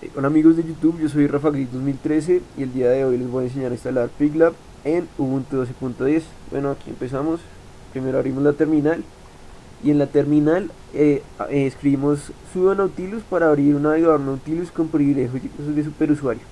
Hola amigos de YouTube, yo soy Rafa Gris 2013 y el día de hoy les voy a enseñar a instalar Piglab en Ubuntu 12.10. Bueno, aquí empezamos. Primero abrimos la terminal y en la terminal escribimos sudo Nautilus para abrir un navegador Nautilus con privilegios de superusuario,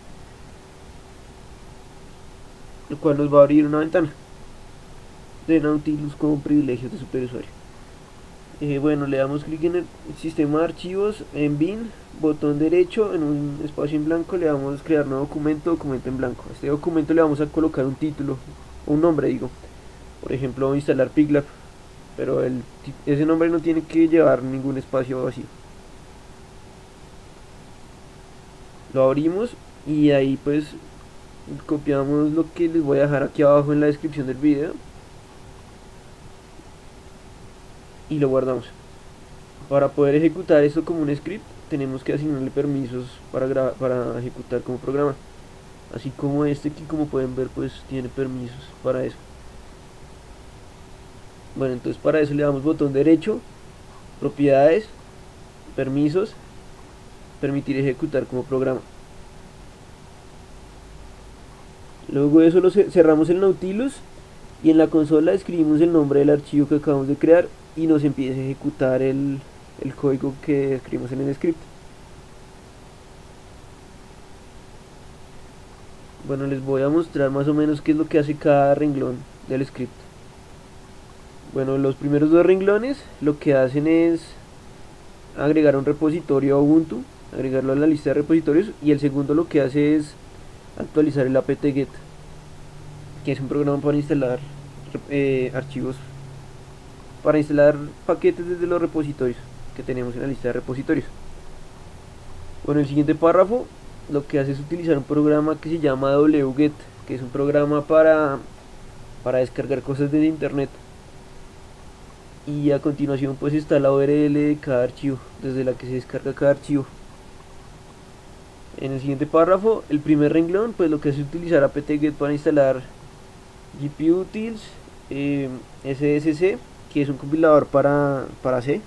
lo cual nos va a abrir una ventana de Nautilus con privilegios de superusuario. Bueno, le damos clic en el sistema de archivos, en bin, botón derecho, en un espacio en blanco le damos crear nuevo documento, documento en blanco. A este documento le vamos a colocar un título, un nombre digo, por ejemplo instalar Piglab, pero ese nombre no tiene que llevar ningún espacio vacío. Lo abrimos y ahí pues copiamos lo que les voy a dejar aquí abajo en la descripción del video y lo guardamos. Para poder ejecutar esto como un script tenemos que asignarle permisos para ejecutar como programa, así como este aquí, como pueden ver, pues tiene permisos para eso. Bueno, entonces para eso le damos botón derecho, propiedades, permisos, permitir ejecutar como programa. Luego de eso cerramos el Nautilus y en la consola escribimos el nombre del archivo que acabamos de crear y nos empieza a ejecutar el código que escribimos en el script. Bueno, les voy a mostrar más o menos qué es lo que hace cada renglón del script. Bueno, los primeros dos renglones lo que hacen es agregar un repositorio a Ubuntu, agregarlo a la lista de repositorios, y el segundo lo que hace es actualizar el apt-get, que es un programa para instalar archivos, para instalar paquetes desde los repositorios que tenemos en la lista de repositorios. Bueno, el siguiente párrafo lo que hace es utilizar un programa que se llama wget, que es un programa para descargar cosas desde internet, y a continuación pues está la URL de cada archivo, desde la que se descarga cada archivo. En el siguiente párrafo, el primer renglón, pues lo que hace es utilizar apt-get para instalar gputils, sdsc, que es un compilador para C,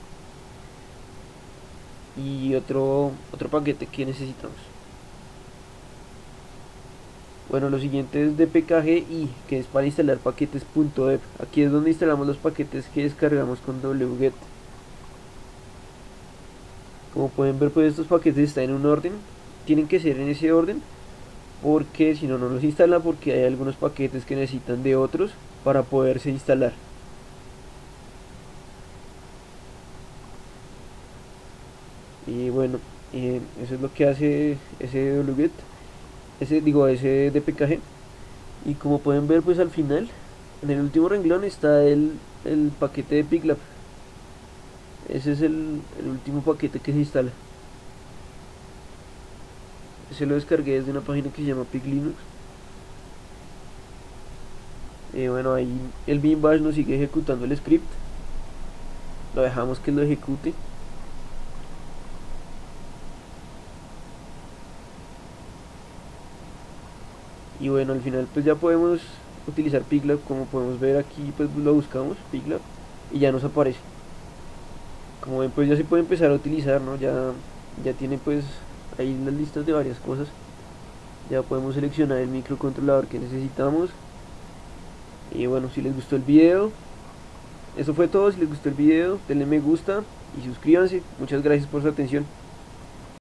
y otro paquete que necesitamos. Bueno, lo siguiente es dpkgi, que es para instalar paquetes .deb. Aquí es donde instalamos los paquetes que descargamos con wget. Como pueden ver, pues estos paquetes están en un orden, tienen que ser en ese orden, porque si no, no los instala, porque hay algunos paquetes que necesitan de otros para poderse instalar. Y bueno, eso es lo que hace ese wget, ese dpkg. Y como pueden ver, pues al final, en el último renglón está el paquete de Piglab. Ese es el último paquete que se instala. Se lo descargué desde una página que se llama PigLinux. Bueno, ahí el bin bash nos sigue ejecutando el script. Lo dejamos que lo ejecute. Y bueno, al final pues ya podemos utilizar Piglab. Como podemos ver aquí, pues lo buscamos, Piglab, y ya nos aparece. Como ven, pues ya se puede empezar a utilizar, ¿no? Ya tiene pues ahí las listas de varias cosas. Ya podemos seleccionar el microcontrolador que necesitamos. Y bueno, si les gustó el video, eso fue todo. Si les gustó el video, denle me gusta y suscríbanse. Muchas gracias por su atención.